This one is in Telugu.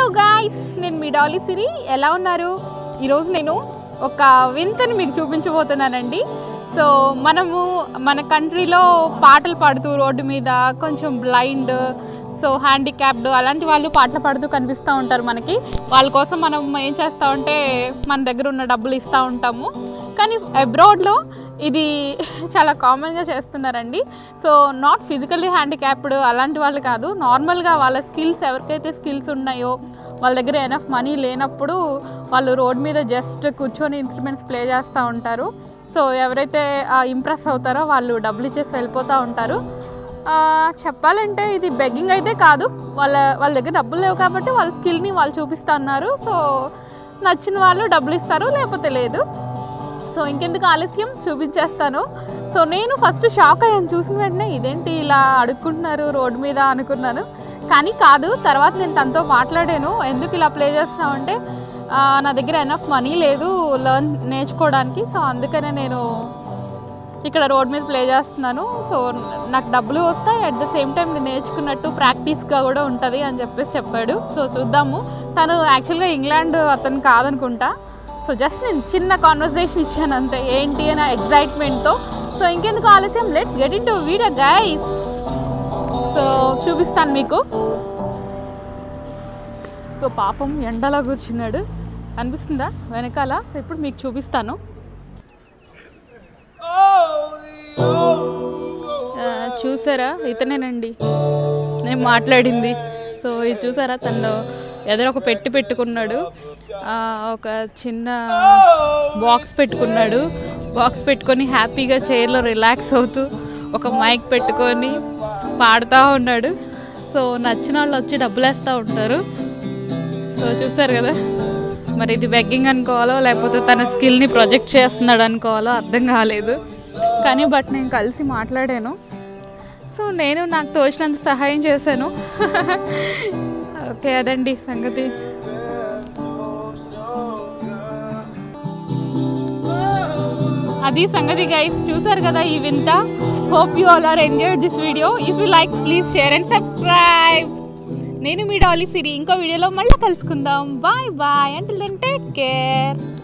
గాయ్స్, నేను మీ డాలీ సిరి. ఎలా ఉన్నారు? ఈరోజు నేను ఒక వింతని మీకు చూపించబోతున్నానండి. సో మనము మన కంట్రీలో పాటలు పాడుతూ రోడ్డు మీద కొంచెం బ్లైండ్, సో హ్యాండిక్యాప్డ్ అలాంటి వాళ్ళు పాటలు పాడుతూ కనిపిస్తూ ఉంటారు మనకి. వాళ్ళ కోసం మనం ఏం చేస్తామంటే మన దగ్గర ఉన్న డబ్బులు ఇస్తూ ఉంటాము. కానీ అబ్రాడ్లో ఇది చాలా కామన్గా చేస్తున్నారండి. సో నాట్ ఫిజికల్లీ హ్యాండిక్యాప్డ్ అలాంటి వాళ్ళు కాదు, నార్మల్గా వాళ్ళ స్కిల్స్, ఎవరికైతే స్కిల్స్ ఉన్నాయో వాళ్ళ దగ్గర ఎనఫ్ మనీ లేనప్పుడు వాళ్ళు రోడ్ మీద జస్ట్ కూర్చొని ఇన్స్ట్రుమెంట్స్ ప్లే చేస్తూ ఉంటారు. సో ఎవరైతే ఇంప్రెస్ అవుతారో వాళ్ళు డబ్బులు ఇచ్చేసి వెళ్ళిపోతూ ఉంటారు. చెప్పాలంటే ఇది బెగ్గింగ్ అయితే కాదు, వాళ్ళ దగ్గర డబ్బులు లేవు కాబట్టి వాళ్ళ స్కిల్ని వాళ్ళు చూపిస్తూ ఉన్నారు. సో నచ్చిన వాళ్ళు డబ్బులు ఇస్తారు, లేకపోతే లేదు. సో ఇంకెందుకు ఆలస్యం, చూపించేస్తాను. సో నేను ఫస్ట్ షాక్ అయ్యాను చూసిన వెంటనే, ఇదేంటి ఇలా అడుక్కుంటున్నారు రోడ్డు మీద అనుకున్నాను. కానీ కాదు, తర్వాత నేను తనతో మాట్లాడాను. ఎందుకు ఇలా ప్లే చేస్తున్నామంటే నా దగ్గర ఎనఫ్ మనీ లేదు నేర్చుకోవడానికి. సో అందుకనే నేను ఇక్కడ రోడ్ మీద ప్లే చేస్తున్నాను. సో నాకు డబ్బులు వస్తాయి, అట్ ద సేమ్ టైం నేను నేర్చుకున్నట్టు ప్రాక్టీస్గా కూడా ఉంటుంది అని చెప్పాడు. సో చూద్దాము. తను యాక్చువల్గా ఇంగ్లాండ్ అతను కాదనుకుంటా. సో జస్ట్ నేను చిన్న కాన్వర్సేషన్ ఇచ్చాను అంతే, ఏంటి అని ఎగ్జైట్మెంట్తో. సో ఇంకెందుకు ఆలస్యం, let's get into video guys. So చూపిస్తాను మీకు. సో పాపం ఎండలో కూర్చున్నాడు, అనిపిస్తుందా వెనకాల? సో ఇప్పుడు మీకు చూపిస్తాను. చూసారా, ఇతనేనండి నేను మాట్లాడింది. సో ఇది చూసారా, తను ఎదురు ఒక పెట్టుకున్నాడు, ఒక చిన్న బాక్స్ పెట్టుకున్నాడు. బాక్స్ పెట్టుకొని హ్యాపీగా చైర్లో రిలాక్స్ అవుతూ ఒక మైక్ పెట్టుకొని పాడుతూ ఉన్నాడు. సో నచ్చిన వాళ్ళు వచ్చి డబ్బులు వేస్తూ ఉంటారు. సో చూసారు కదా, మరి ఇది బెగ్గింగ్ అనుకోవాలో లేకపోతే తన స్కిల్ని ప్రొజెక్ట్ చేస్తున్నాడు అనుకోవాలో అర్థం కాలేదు. కానీ బట్ నేను కలిసి మాట్లాడాను. సో నేను నాకు తోచినంత సహాయం చేశాను. ఓకే, అదండి సంగతి. అది సంగతి గైస్, చూసారు కదా ఈ వింత. Hope you all are enjoyed this video. If you like please share and subscribe. నేను మీ డాలీ సిరి. ఇంకో వీడియోలో మళ్ళీ కలుసుకుందాం. Bye bye. Until then take care.